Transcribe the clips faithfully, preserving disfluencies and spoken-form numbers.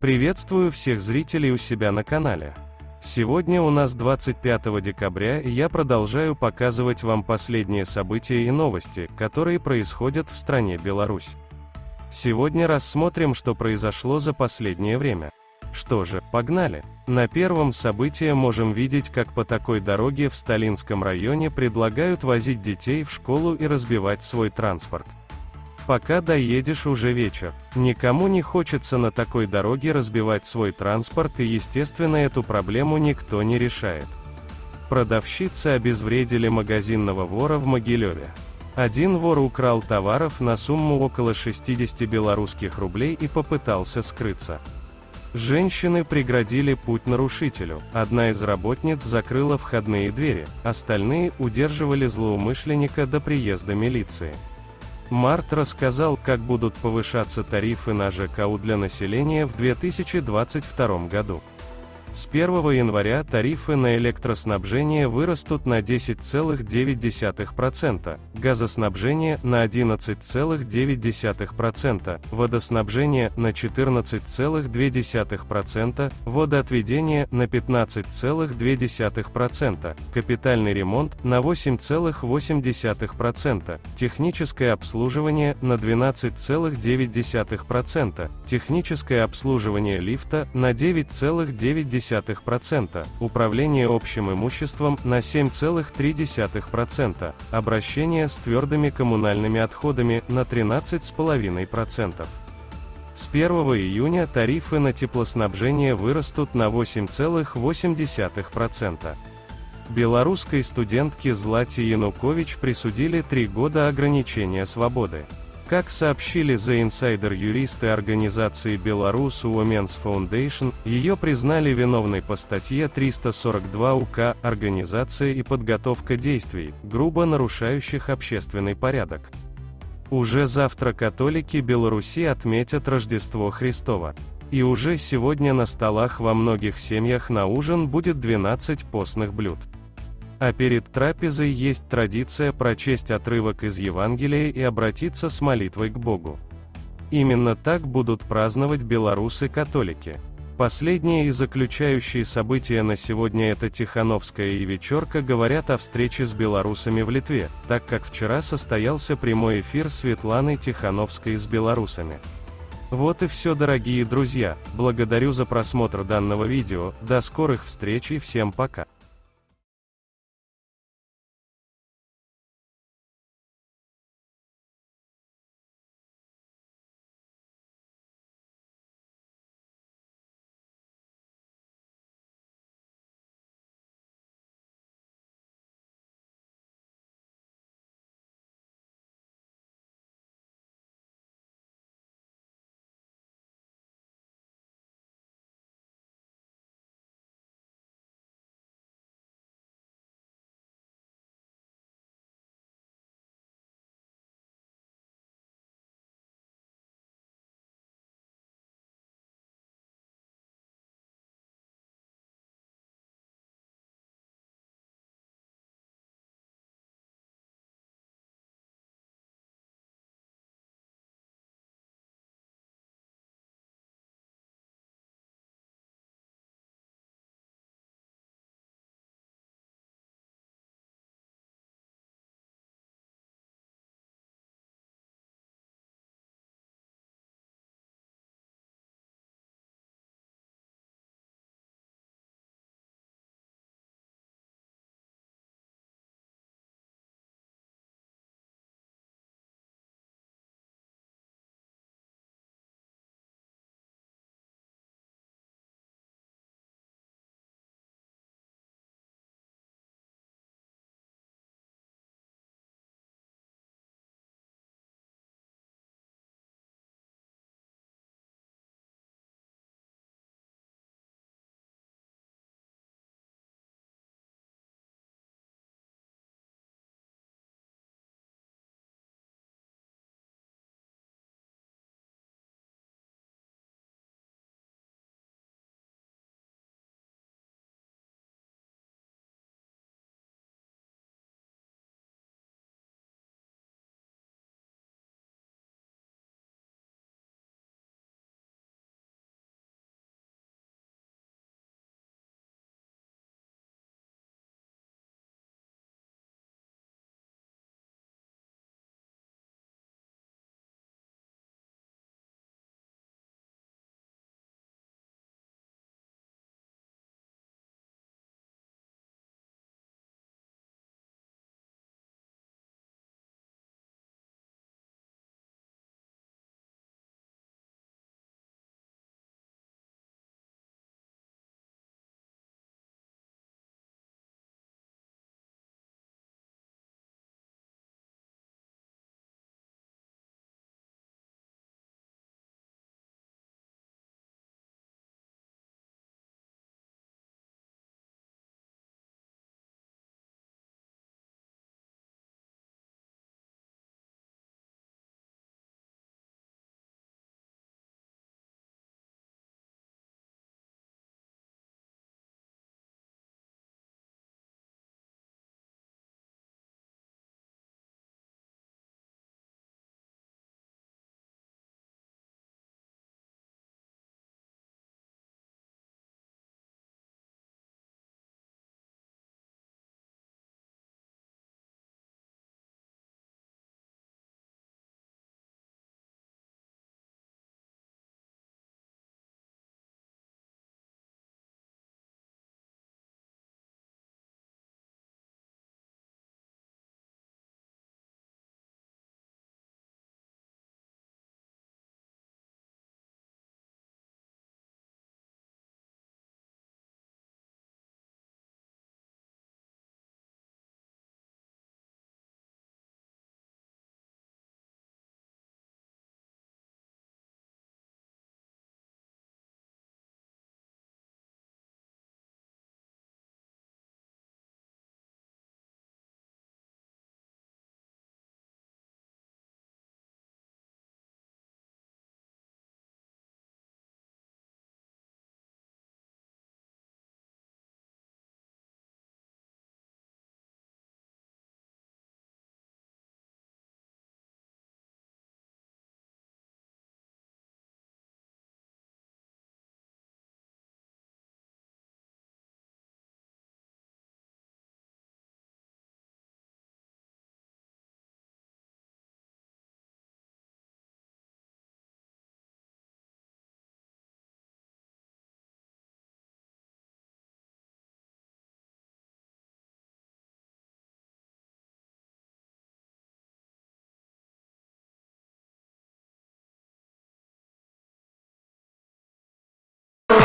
Приветствую всех зрителей у себя на канале. Сегодня у нас двадцать пятое декабря, и я продолжаю показывать вам последние события и новости, которые происходят в стране Беларусь. Сегодня рассмотрим, что произошло за последнее время. Что же, погнали! На первом событии можем видеть, как по такой дороге в Сталинском районе предлагают возить детей в школу и разбивать свой транспорт. Пока доедешь, уже вечер. Никому не хочется на такой дороге разбивать свой транспорт, и естественно эту проблему никто не решает. Продавщицы обезвредили магазинного вора в Могилеве. Один вор украл товаров на сумму около шестидесяти белорусских рублей и попытался скрыться. Женщины преградили путь нарушителю, одна из работниц закрыла входные двери, остальные удерживали злоумышленника до приезда милиции. Март рассказал, как будут повышаться тарифы на ЖКУ для населения в две тысячи двадцать втором году. С первого января тарифы на электроснабжение вырастут на десять целых девять десятых процента, газоснабжение на одиннадцать целых девять десятых процента, водоснабжение на четырнадцать целых две десятых процента, водоотведение на пятнадцать целых две десятых процента, капитальный ремонт на восемь целых восемь десятых процента, техническое обслуживание на двенадцать целых девять десятых процента, техническое обслуживание лифта на девять целых девять десятых процента, управление общим имуществом на семь целых три десятых процента, обращение с твердыми коммунальными отходами на тринадцать целых пять десятых процента. С первого июня тарифы на теплоснабжение вырастут на восемь целых восемь десятых процента. Белорусской студентке Злате Янукович присудили три года ограничения свободы. Как сообщили The Insider юристы организации Belarus Women's Foundation, ее признали виновной по статье триста сорок два УК «Организация и подготовка действий, грубо нарушающих общественный порядок». Уже завтра католики Беларуси отметят Рождество Христово. И уже сегодня на столах во многих семьях на ужин будет двенадцать постных блюд. А перед трапезой есть традиция прочесть отрывок из Евангелия и обратиться с молитвой к Богу. Именно так будут праздновать белорусы-католики. Последние и заключающие события на сегодня — это Тихановская и вечерка говорят о встрече с белорусами в Литве, так как вчера состоялся прямой эфир Светланы Тихановской с белорусами. Вот и все, дорогие друзья, благодарю за просмотр данного видео, до скорых встреч и всем пока.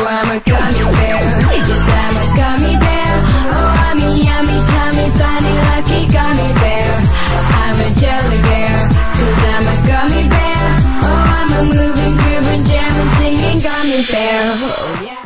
I'm a gummy bear. Yes, I'm a gummy bear. Oh, I'm a yummy, tummy, funny, lucky gummy bear. I'm a jelly bear, cause I'm a gummy bear. Oh, I'm a moving, grooving, jamming, singing gummy bear. Oh, yeah.